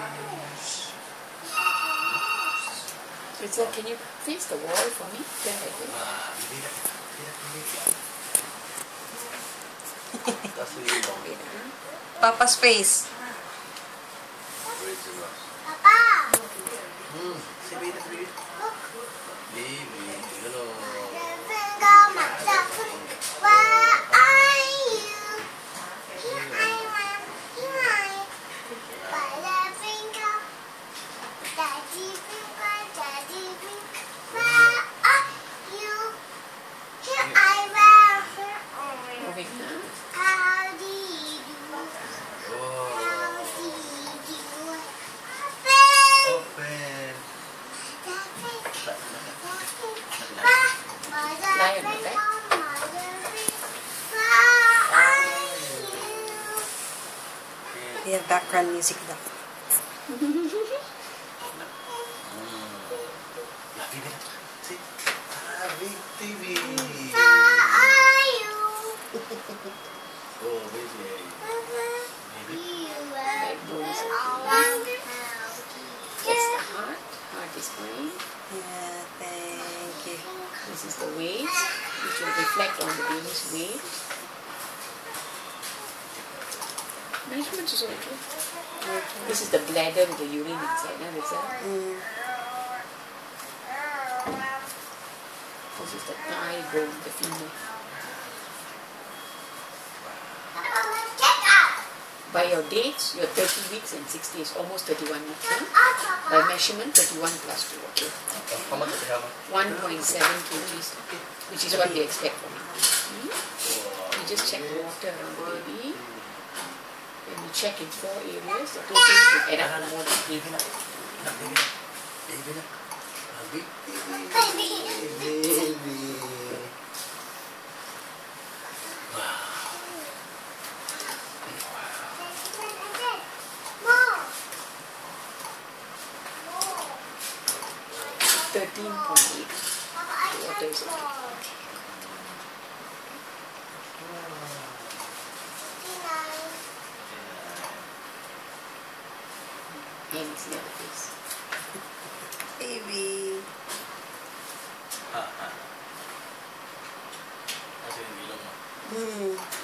Rizal, can you face the wall for me? Papa's face. Papa! Si baby, baby. Baby, hello. Where are you? Here I am, here I am. By the finger. Daddy finger, daddy finger. Where are you? Here I am, here I am. How do you do? How do you do? Open. Lie on the back. Yeah, background music daw. Baby, see? Big TV. Oh, baby. That's the heart. Heart is green. Yeah, thank you. This is the weight, which will reflect on the baby's weight. Measurements is okay. This is the bladder with the urine inside, Rizal. This is the thigh bone, the femur. By your dates, you're 30 weeks and 6 days, almost 31 weeks. By measurement, 31 plus 2, okay? How much is it? 1.7 kgs, which is what they expect from you. You just check the water around the baby. And you check in 4 areas, the total should add up to more than 8. Baby. Wow. 13.8. The water is okay. Hands near the face. Baby. Kasi yung ilong mo.